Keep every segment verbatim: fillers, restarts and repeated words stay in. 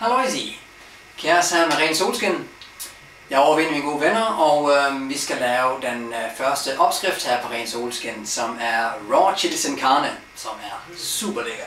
Halløjsi! Kære sammen med Ren Solskin. Jeg er overvendt mine gode venner, og øh, vi skal lave den øh, første opskrift her på Ren Solskin, som er Raw Chili Sin Carne, som er super lækker.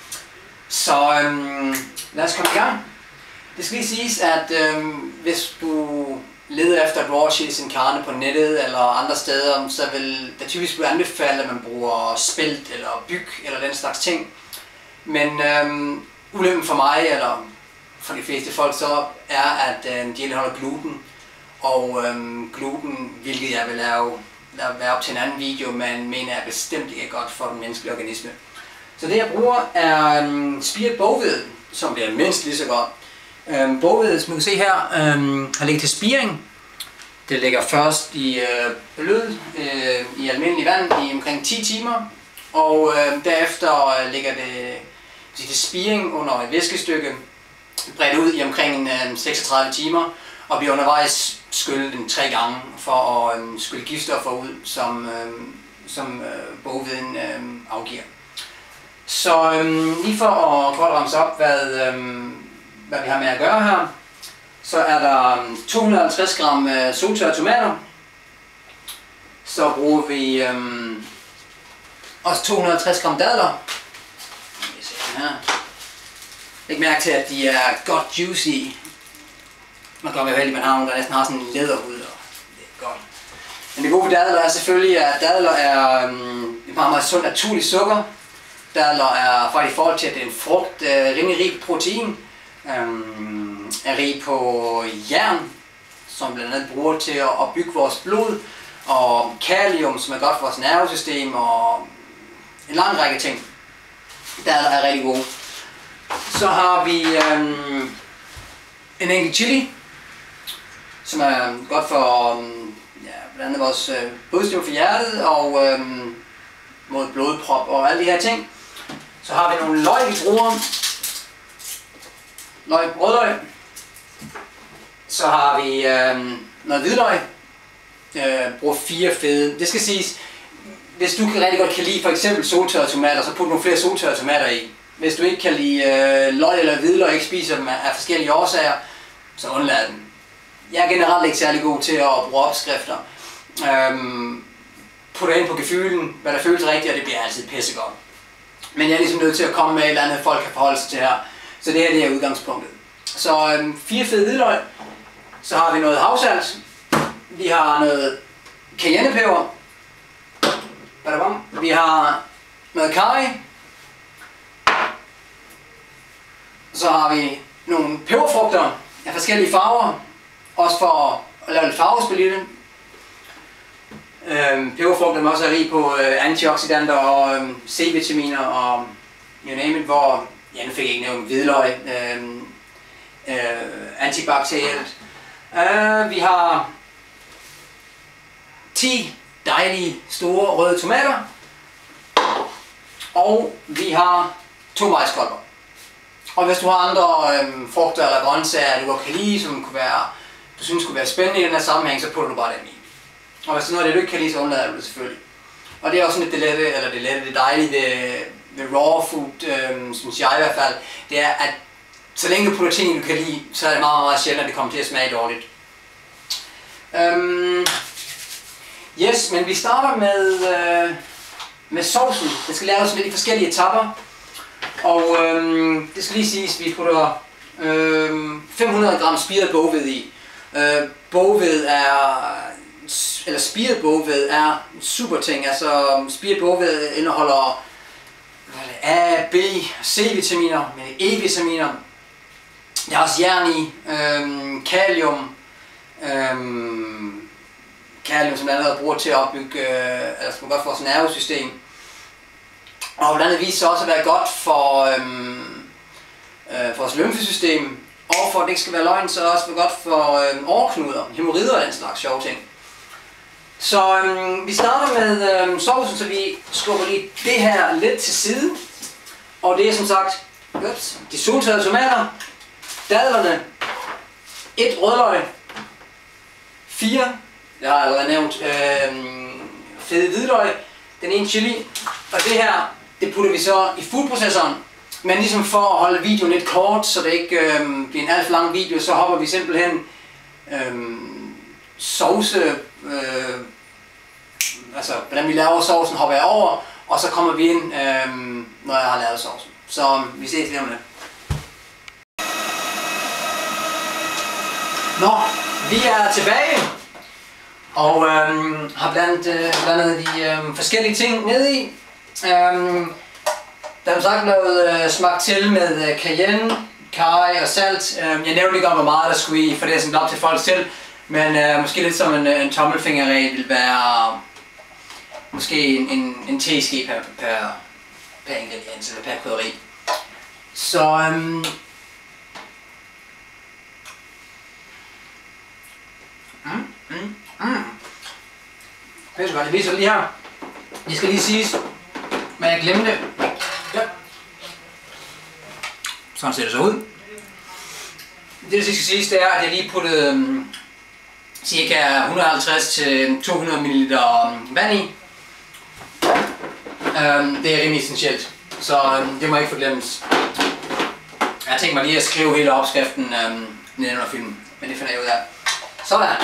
Så øh, lad os komme i gang. Det skal lige siges, at øh, hvis du leder efter Raw Chili Sin Carne på nettet eller andre steder, så vil det typisk blive anbefalet, at man bruger spelt eller byg eller den slags ting. Men øh, ulempen for mig, eller for de fleste folk, så er, at øh, de indeholder gluten. Og øh, gluten, hvilket jeg vil lave, lave være op til en anden video, men mener er bestemt ikke godt for den menneskelige organisme. Så det jeg bruger er øh, spiret boghvede, som bliver mindst lige så godt. Øh, boghvede, som du kan se her, øh, har ligget til spiring. Det ligger først i øh, blød, øh, i almindelig vand i omkring ti timer. Og øh, derefter øh, ligger det til spiring under et væskestykke, bredt ud i omkring øh, seksogtredive timer, og bliver undervejs skyllet den tre gange for at øh, skylle giftstoffer ud, som, øh, som øh, boghveden øh, afgiver. Så øh, lige for at kort ramse op, hvad, øh, hvad vi har med at gøre her, så er der to hundrede og halvtreds gram øh, soltørrede tomater. Så bruger vi øh, også to hundrede og halvtreds gram dadler. Her. Læg mærke til, at de er godt juicy. Man kan være heldig, at man har nogle, der næsten har sådan en læderhud, og det er godt. Men det gode ved dadler er selvfølgelig, at dadler er um, et meget, meget sundt naturligt sukker. Dadler er faktisk i forhold til, at det er en frugt, uh, rimelig rig på protein, um, er rig på jern, som blandt andet bruger til at, at bygge vores blod, og kalium, som er godt for vores nervesystem, og en lang række ting. Dadler er rigtig gode. Så har vi øhm, en enkelt chili, som er godt for øhm, ja, blandt andet vores øh, blodstyrke for hjertet og øhm, mod blodprop og alle de her ting. Så har vi nogle løg, vi bruger. Løg, rødløg. Så har vi øhm, noget hvidløg. Øh, bruger fire fede. Det skal siges, hvis du rigtig godt kan lide for eksempel soltørrede tomater, så put nogle flere soltørrede tomater i. Hvis du ikke kan lide øh, løg eller hvidløg, ikke spiser dem af forskellige årsager, så undlad dem. Jeg er generelt ikke særlig god til at bruge opskrifter. Øhm, putter ind på gefylen, hvad der føles rigtigt, og det bliver altid pissegodt. Men jeg er ligesom nødt til at komme med et eller andet, folk kan forholde sig til her. Så det her det er udgangspunktet. Så øhm, fire fede hvidløg. Så har vi noget havsalt. Vi har noget cayennepeber. Vi har noget karry. Så har vi nogle peberfrugter af forskellige farver, også for at lave lidt farvespil i det. Øhm, peberfrugter er også rig på øh, antioxidanter og øh, C-vitaminer og you name it, hvor ja, nu fik jeg ikke nævnt hvidløg, øh, øh, antibakterielt. Øh, vi har ti dejlige store røde tomater, og vi har to majskolber. Og hvis du har andre øhm, frugter eller grøntsager, du godt kan lide, som kunne være, du synes kunne være spændende i den her sammenhæng, så putter du bare dem i. Og hvis det er noget, det du ikke kan lide, så undlader du det selvfølgelig. Og det er også sådan lidt det lette, eller det lette, det dejlige ved, ved raw food, øhm, synes jeg i hvert fald, det er, at så længe du putter ting, du kan lide, så er det meget, meget sjældent, at det kommer til at smage dårligt. Øhm, yes, men vi starter med, øh, med sovsen. Den skal laves lidt i forskellige etapper. Og øhm, det skal lige siges, at vi putter øhm, fem hundrede gram spiret boghvede i. Øh, boghvede er, eller spiret boghvede er en super ting. Altså spiret boghvede indeholder A, B, C-vitaminer, med E-vitaminer. Der er også jern i, øhm, kalium, øhm, kalium som blandt andet bruger til at opbygge, øh, altså som er godt for vores nervesystem. Og blandt andet viser sig også at være godt for, øhm, øh, for vores lymfesystem, og for at det ikke skal være løgn, så også være godt for øhm, åreknuder, hæmorrider og den slags sjove ting. Så øhm, vi starter med øhm, sovsen, så vi skubber lige det her lidt til side. Og det er som sagt ups, de soltørrede tomater, dadlerne, et rødløg, fire, jeg har allerede nævnt, øhm, fede hvidløg, den ene chili, og det her, det putter vi så i foodprocessoren Men ligesom for at holde videoen lidt kort, så det ikke øh, bliver en alt for lang video, så hopper vi simpelthen øh, sauce, øh, altså hvordan vi laver sovsen, hopper jeg over, og så kommer vi ind, øh, når jeg har lavet sovsen. Så vi ses lige om lidt. Nå, vi er tilbage, og øh, har blandt, øh, blandet de øh, forskellige ting ned i. Øh, Der er som sagt blevet øh, smagt til med øh, cayenne, karry og salt. Øh, jeg nævnte ikke om, hvor meget der skulle i, for det er sådan op til folk selv. Men øh, måske lidt som en, en tommelfingerregel vil være måske en, en, en teske per, per, per ingrediens eller per krydderi. Så øhm, mm, mm, mm. Det er så godt, jeg viser lige her. Det skal lige siges, men jeg glemte det. Ja. Sådan ser det så ud. Det der skal siges, det er, at jeg lige puttede um, cirka et hundrede og halvtreds til to hundrede milliliter vand i. Um, det er rimelig essentielt, så um, det må ikke forglemmes. Jeg tænker mig lige at skrive hele opskriften um, nede under filmen, men det finder jeg ud af. Sådan.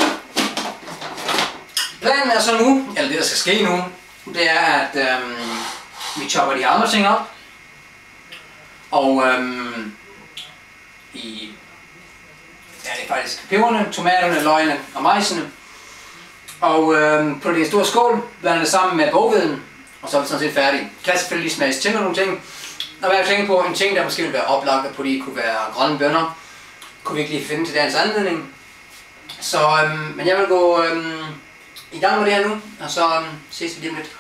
Planen er så nu, eller det der skal ske nu, det er at um, vi chopper de andre ting op. Og øhm, i, ja, det er faktisk peberne, tomaterne, løgene og majsene. Og øhm, putter det i en stor skål, blander det sammen med boghveden, og så er vi sådan set færdige. Kan selvfølgelig smages til med nogle ting. Og hvad jeg tænker på, en ting der måske ville være oplagt at putte i, kunne være grønne bønner. Kunne vi ikke lige finde til dagens anledning. Så, øhm, men jeg vil gå øhm, i gang med det her nu, og så øhm, ses vi lige om lidt.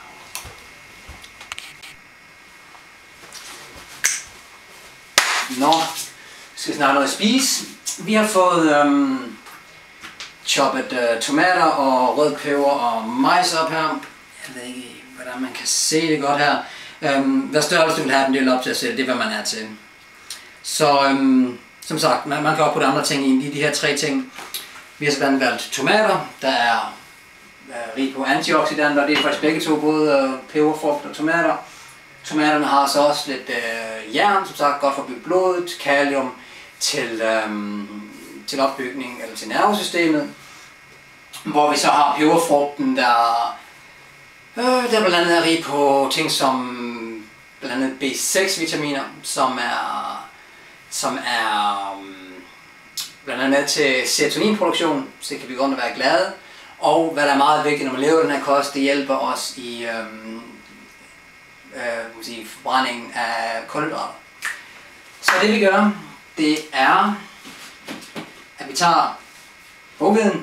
Nå, vi skal snart noget at spise. Vi har fået øhm, choppet øh, tomater og rødpeber og majs op her. Jeg ved ikke, hvordan man kan se det godt her. Øhm, hvad størrelse du vil have den del op til at sætte, det er hvad man er til. Så øhm, som sagt, man, man kan også putte andre ting i, i de her tre ting. Vi har så blandt valgt tomater, der er øh, rig på antioxidanter, det er faktisk begge to, både øh, peberfrugt og tomater. Tomaterne har så også lidt øh, jern, som sagt godt for at bygge blodet, kalium til, øhm, til opbygning eller til nervesystemet. Hvor vi så har peberfrugten, der, øh, der blandt andet er rig på ting som blandt andet B seks vitaminer, som er, som er um, blandt andet med til serotoninproduktion, så kan vi godt være glade. Og hvad der er meget vigtigt, når man lever den her kost, det hjælper os i øhm, øh, sige, forbrændingen af kulhydrater. Så det vi gør, det er, at vi tager boghveden,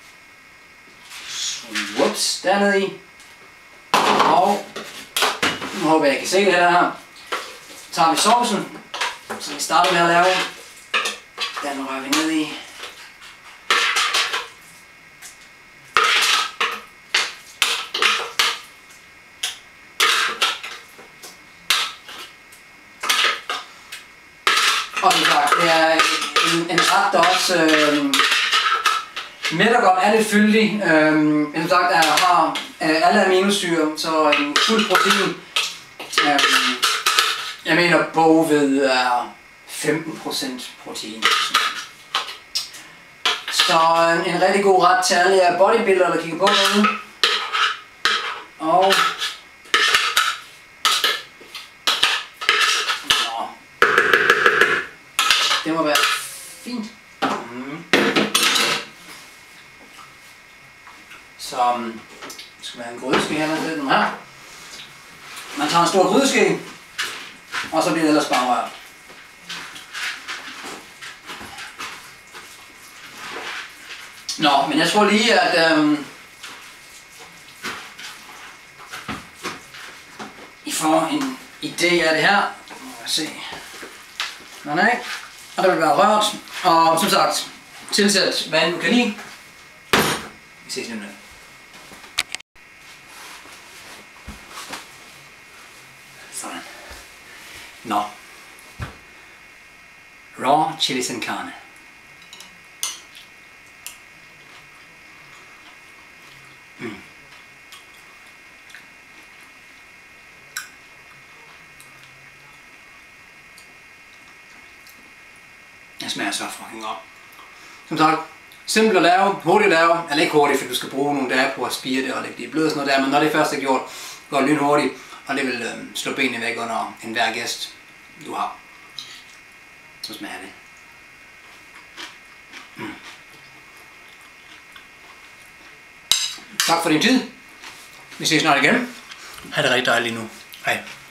whoops, dernede i, og nu håber jeg, I kan se det her, så tager vi sovsen, som vi starter med at lave, den rører vi ned i. Og som sagt, det er en, en ret, der også øh, mætter godt, er lidt fyldig. Øh, men som sagt, er, har øh, alle aminosyre, så en fuld protein. Øh, jeg mener, boghved er femten procent protein. Så en, en rigtig god ret til alle jer bodybuildere, der kigger på derude. Og det må være fint. Mm. Så um, skal man have en grydeske her, med den her. Man tager en stor grydeske, og så bliver det ellers bare rørt. Nå, men jeg tror lige, at um, I får en idé af det her. Nu må jeg se. Nå, nej. Og der vil være rørt, og som sagt, tilsæt hvad du kan lide. Vi ses lige om lidt. Sådan. Nå. Raw chili sin carne. Mm. Den smager så fucking op. Som sagt, simpelt at lave, hurtigt at lave, eller ikke hurtigt, for du skal bruge nogle dage på at spire det og lægge det i blød og sådan noget der, men når det først er gjort, går det lynhurtigt, og det vil øh, slå benene væk under enhver gæst, du har. Så smager det. Mm. Tak for din tid. Vi ses snart igen. Ha' det rigtig dejligt nu. Hej.